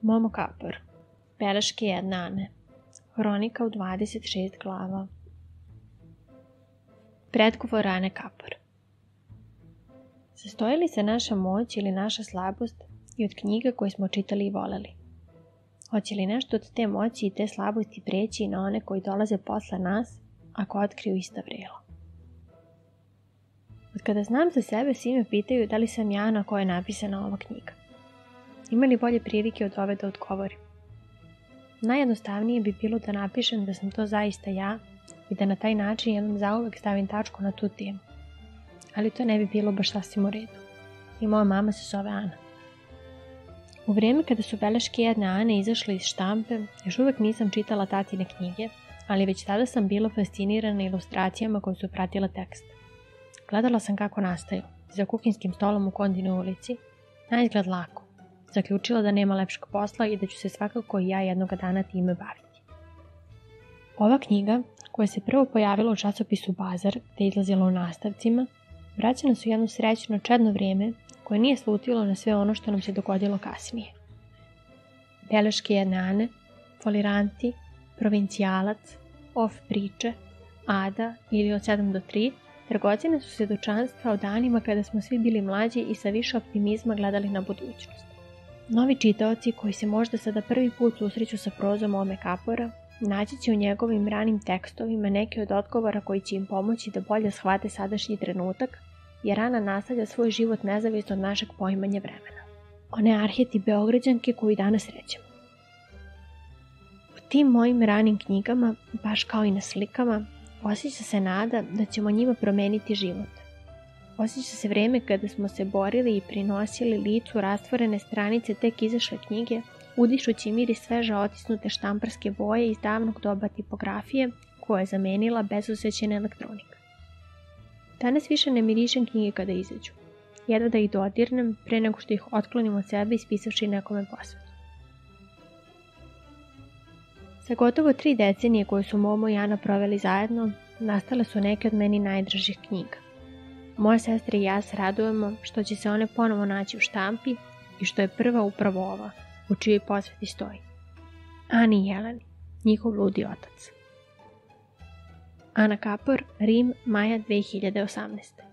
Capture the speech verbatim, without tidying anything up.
Momo Kapor. Beleške jedne Ane. Hronika u dvadeset šest glava. Predgovor Ane Kapor. Sastoji li se naša moć ili naša slabost i od knjiga koje smo čitali i voleli? Hoće li nešto od te moći i te slabosti preći na one koji dolaze posle nas, ako otkriju ista vrela? Od kada znam za sebe, svi me pitaju da li sam ja na kojoj je napisana ova knjiga. Ima li bolje prilike od ove da odgovorim? Najjednostavnije bi bilo da napišem da sam to zaista ja i da na taj način jednom zauvek stavim tačku na tu temu. Ali to ne bi bilo baš sasvim u redu. I moja mama se zove Ana. U vrijeme kada su beleške jedne Ane izašle iz štampe, još uvek nisam čitala tatine knjige, ali već tada sam bila fascinirana ilustracijama koje su pratile tekst. Gledala sam kako nastaju, za kuhinskim stolom u Kondinoj ulici, na izgled lako. Zaključila da nema lepšeg posla i da ću se svakako i ja jednoga dana time baviti. Ova knjiga, koja se prvo pojavila u časopisu Bazar, te izlazila u nastavcima, vraća nas u jedno srećno čedno vrijeme koje nije slutilo na sve ono što nam se dogodilo kasnije. Beleške jedne Ane, Foliranti, Provincijalac, Off priče, Ada ili Od sedam do tri, dragocjene su svjedočanstva o danima kada smo svi bili mlađi i sa više optimizma gledali na budućnost. Novi čitaoci koji se možda sada prvi put susreću sa prozom Ome Kapora, naći će u njegovim ranim tekstovima neke od odgovora koji će im pomoći da bolje shvate sadašnji trenutak, jer Ana nastavlja svoj život nezavisno od našeg poimanja vremena. One arheti Beograđanke koju danas srećemo. U tim mojim ranim knjigama, baš kao i na slikama, osjeća se nada da ćemo njima promeniti život. Osjeća se vrijeme kada smo se borili i prinosili licu rastvorene stranice tek izašle knjige, udišući miris sveže otisnute štamparske boje iz davnog doba tipografije koja je zamenila bezosjećena elektronika. Danas više ne mirišem knjige kada izađu. Jedva da ih dodirnem pre nego što ih otklonim od sebe ispisavši nekome posvetu. Za gotovo tri decenije koje su Momo i Ana proveli zajedno, nastale su neke od meni najdražih knjiga. Moja sestra i ja se radujemo što će se one ponovo naći u štampi i što je prva upravo ova, u čijoj posveti stoji. Ani i Jeleni, njihov ludi otac. Ana Kapor, Rim, maja dve hiljade osamnaeste.